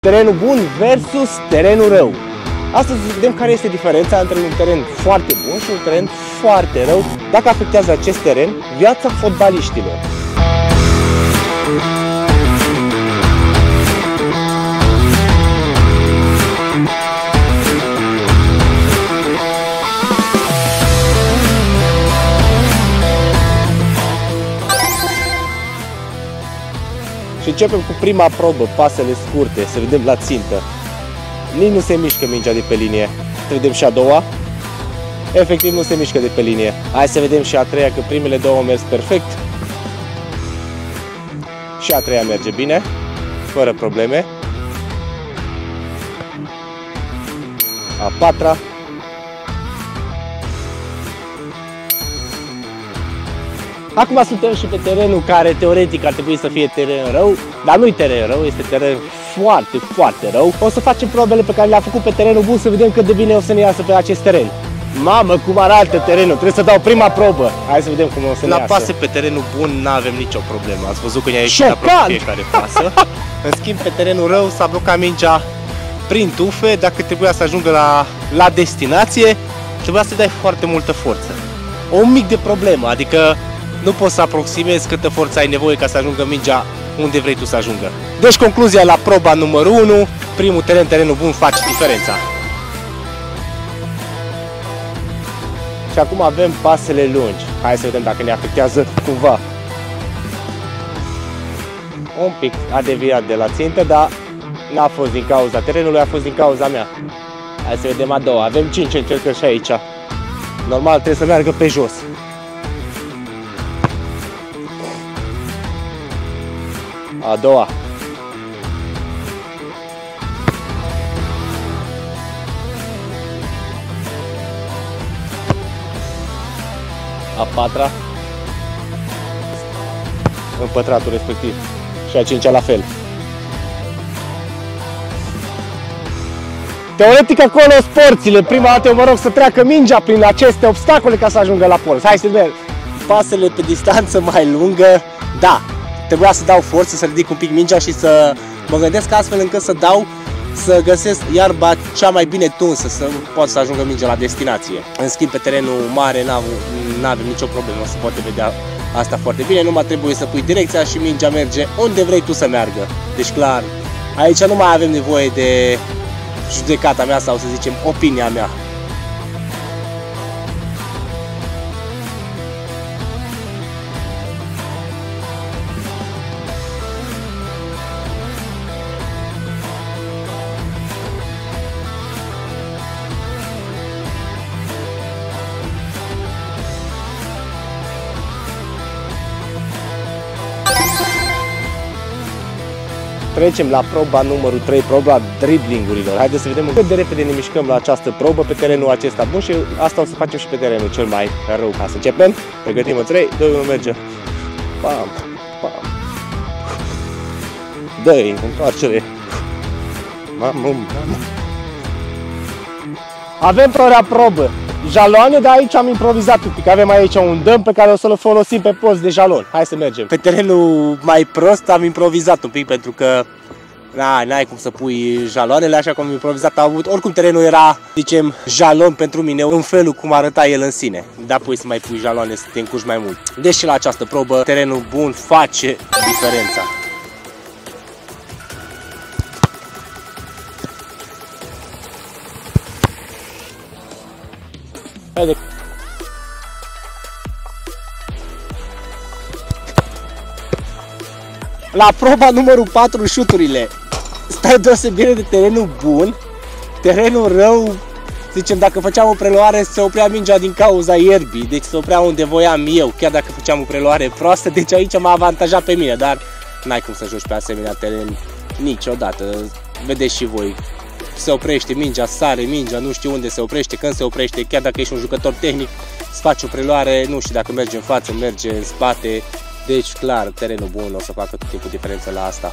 Terenul bun versus terenul rău. Astăzi vedem care este diferența între un teren foarte bun și un teren foarte rău, dacă afectează acest teren viața fotbaliștilor. Și începem cu prima probă, pasele scurte, să vedem la țintă. Nici nu se mișcă mingea de pe linie. Să vedem și a doua. Efectiv nu se mișcă de pe linie. Hai să vedem și a treia, că primele două au mers perfect. Și a treia merge bine, fără probleme. A patra. Acum suntem și pe terenul care teoretic ar trebui să fie teren rău, dar nu-i teren rău, este teren foarte, foarte rău. O să facem probele pe care le-am făcut pe terenul bun să vedem cât de bine o să ne iasă pe acest teren. Mamă, cum arată terenul, trebuie să dau prima probă. Hai să vedem cum o să ne iasă. La pase pe terenul bun nu avem nicio problemă, ați văzut că ne-a ieșit aproape fiecare pasă. În schimb, pe terenul rău s-a blocat mingea prin tufe, dacă trebuia să ajungă la destinație, trebuia să dai foarte multă forță. O mic de problemă, adică nu poți să aproximezi câtă forță ai nevoie ca să ajungă mingea unde vrei tu să ajungă. Deci concluzia la proba numărul 1, primul teren, terenul bun face diferența. Și acum avem pasele lungi. Hai să vedem dacă ne afectează cumva. Un pic a deviat de la țintă, dar n-a fost din cauza terenului, a fost din cauza mea. Hai să vedem a doua. Avem 5 încercări și aici. Normal trebuie să meargă pe jos. A doua. A patra. În pătratul respectiv. Și a cincea la fel. Teoretic acolo sporțile. Prima dată eu mă rog să treacă mingea prin aceste obstacole ca să ajungă la post. Hai să vedem. Pasele pe distanță mai lungă. Da. Trebuia să dau forță, să ridic un pic mingea și să mă gândesc astfel încât să găsesc iarba cea mai bine tunsă, să pot să ajungă mingea la destinație. În schimb, pe terenul mare n-avem nicio problemă, se poate vedea asta foarte bine, numai trebuie să pui direcția și mingea merge unde vrei tu să meargă. Deci clar, aici nu mai avem nevoie de judecata mea sau să zicem opinia mea. Trecem la proba numărul 3, proba driblingurilor. Haideți să vedem cât de repede ne mișcăm la această probă pe terenul acesta bun și asta o să facem și pe terenul cel mai rău. Ca să începem, pregătim în 3, 2, 1, merge. Pam, pam. Dă-i, întoarce-le. Mamă. Avem probă. Jaloane, dar aici am improvizat un pic. Avem aici un dăm pe care o să-l folosim pe post de jalon. Hai să mergem. Pe terenul mai prost am improvizat un pic pentru că n-ai cum să pui jaloanele așa cum am improvizat. Oricum terenul era, zicem, jalon pentru mine în felul cum arăta el în sine. Dar pui să mai pui jaloane să te încurci mai mult. Deci la această probă terenul bun face diferența. Haide. La proba numărul 4, șuturile. Stai deosebire de terenul bun. Terenul rău, zicem, dacă făceam o preluare se oprea mingea din cauza ierbii. Deci se oprea unde voiam eu, chiar dacă făceam o preluare proastă. Deci aici m-a avantajat pe mine, dar n-ai cum să joci pe asemenea teren niciodată. Vedeți și voi. Se oprește mingea, sare mingea, nu știu unde se oprește, când se oprește, chiar dacă ești un jucător tehnic, îți faci o preluare, nu știu dacă merge în față, merge în spate, deci clar, terenul bun o să facă tot timpul diferență la asta.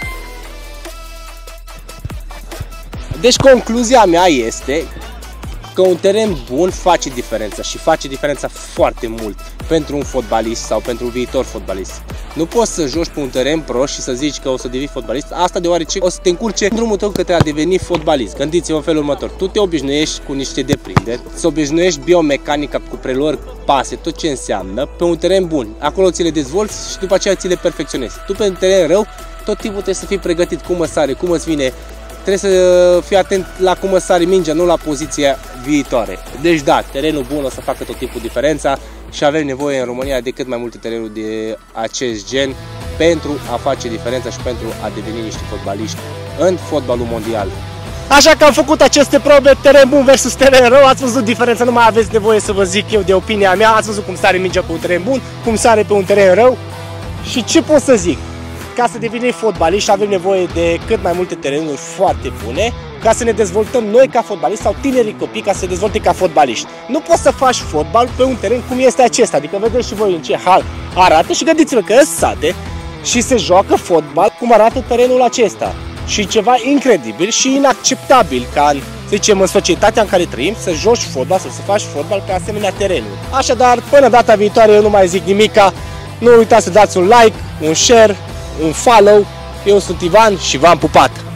Deci concluzia mea este că un teren bun face diferența și face diferența foarte mult pentru un fotbalist sau pentru un viitor fotbalist. Nu poți să joci pe un teren prost și să zici că o să devii fotbalist, asta deoarece o să te încurce în drumul tău către a deveni fotbalist. Gândiți-vă în felul următor, tu te obișnuiești cu niște deprinderi, să obișnuiești biomecanica cu preluări, pase, tot ce înseamnă, pe un teren bun. Acolo ți le dezvolți și după aceea ți le perfecționezi. Tu pe un teren rău, tot timpul trebuie să fii pregătit cum sare, cum îți vine. Trebuie să fii atent la cum sare mingea, nu la poziția viitoare. Deci da, terenul bun o să facă tot timpul diferența și avem nevoie în România de cât mai multe terenuri de acest gen pentru a face diferența și pentru a deveni niște fotbaliști în fotbalul mondial. Așa că am făcut aceste probe, teren bun versus teren rău, ați văzut diferența, nu mai aveți nevoie să vă zic eu de opinia mea, ați văzut cum sare mingea pe un teren bun, cum sare pe un teren rău și ce pot să zic? Ca să devenim fotbaliști avem nevoie de cât mai multe terenuri foarte bune ca să ne dezvoltăm noi ca fotbaliști sau tinerii copii ca să se dezvolte ca fotbaliști. Nu poți să faci fotbal pe un teren cum este acesta, adică vedeți și voi în ce hal arată și gândiți-vă că sunt sate și se joacă fotbal cum arată terenul acesta. Și ceva incredibil și inacceptabil ca să zicem în societatea în care trăim să joci fotbal, să faci fotbal pe asemenea terenuri. Așadar, până data viitoare eu nu mai zic nimica, nu uitați să dați un like, un share, un follow. Eu sunt Ivan și v-am pupat!